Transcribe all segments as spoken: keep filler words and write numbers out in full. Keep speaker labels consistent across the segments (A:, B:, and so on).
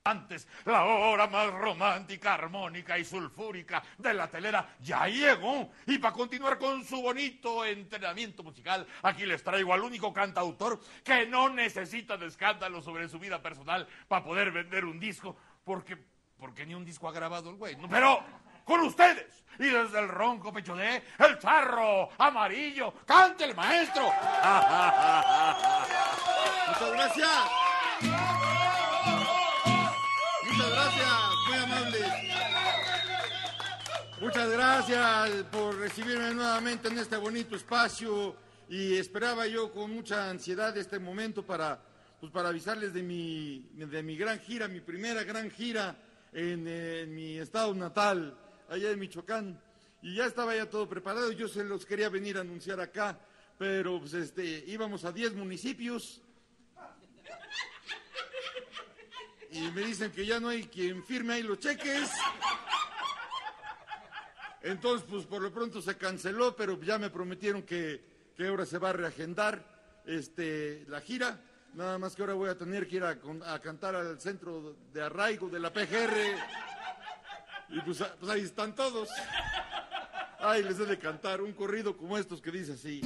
A: Antes, la hora más romántica, armónica y sulfúrica de la telera ya llegó. Y para continuar con su bonito entrenamiento musical, aquí les traigo al único cantautor que no necesita de escándalos sobre su vida personal para poder vender un disco, porque, porque ni un disco ha grabado el güey. ¿No? Pero con ustedes, y desde el ronco pecho de el charro amarillo, ¡cante el maestro!
B: Muchas gracias. Muchas gracias, muy amables. Muchas gracias por recibirme nuevamente en este bonito espacio y esperaba yo con mucha ansiedad este momento para, pues, para avisarles de mi, de mi gran gira, mi primera gran gira en, en mi estado natal, allá en Michoacán. Y ya estaba ya todo preparado, yo se los quería venir a anunciar acá, pero pues, este, íbamos a diez municipios. Y me dicen que ya no hay quien firme ahí los cheques. Entonces, pues por lo pronto se canceló, pero ya me prometieron que, que ahora se va a reagendar este, la gira. Nada más que ahora voy a tener que ir a, a cantar al centro de arraigo de la P G R. Y pues, pues ahí están todos. Ay, les he de cantar un corrido como estos que dice así.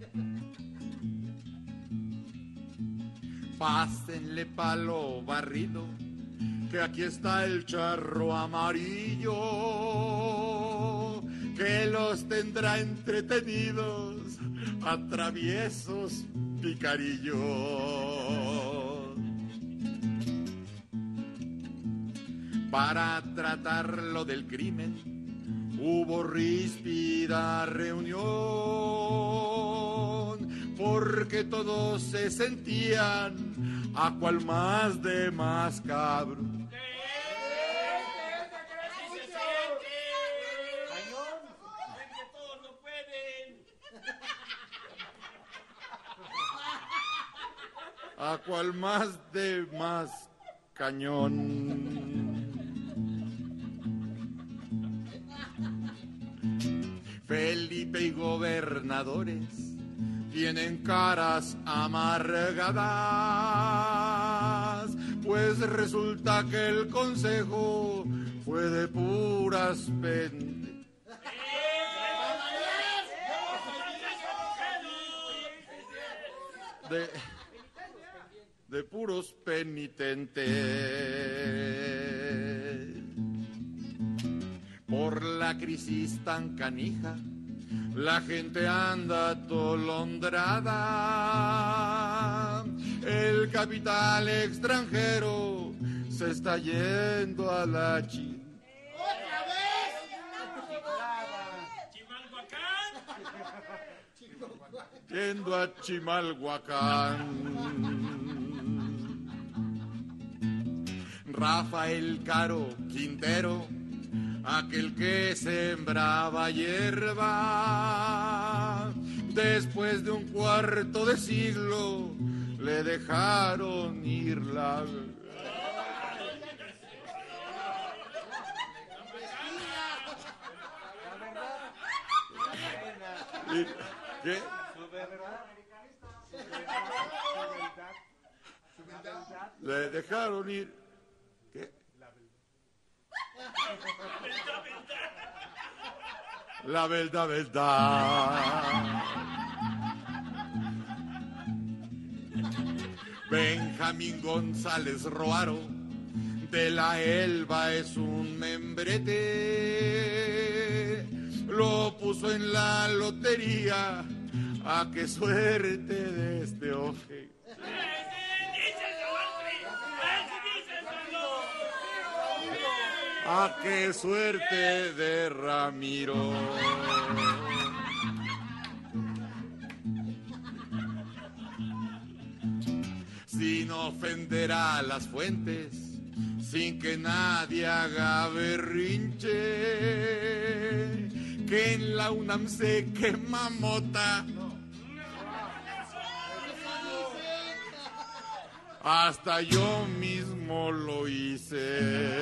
B: Pásenle palo barrido, que aquí está el charro amarillo, que los tendrá entretenidos a traviesos picarillos. Para tratarlo del crimen, hubo ríspida reunión, porque todos se sentían a cual más de más cabrón. A cual más de más cañón. Felipe y gobernadores tienen caras amargadas, pues resulta que el consejo fue de puras pendejas. De, de puros penitentes. Por la crisis tan canija, la gente anda atolondrada. El capital extranjero se está yendo a la chi.
C: ¡Otra vez!
B: ¡Chimalhuacán! Yendo a Chimalhuacán. Rafael Caro Quintero, aquel que sembraba hierba, después de un cuarto de siglo le dejaron ir la... ¿Qué? Le dejaron ir... ¿Qué? La verdad, verdad. Benjamín González Roaro de la Elba es un membrete. Lo puso en la lotería. A qué suerte de este oje. ¡Ah, qué suerte de Ramiro! Sin ofender a las fuentes, sin que nadie haga berrinche, que en la UNAM se quema mota. Hasta yo mismo lo hice.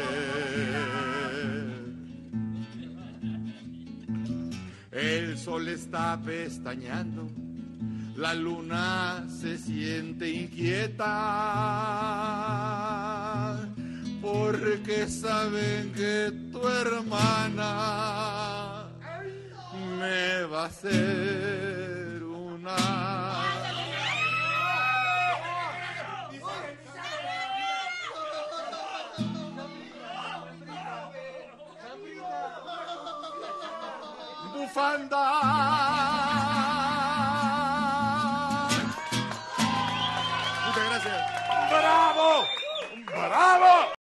B: El sol está pestañeando, la luna se siente inquieta, porque saben que tu hermana me va a hacer una... bufanda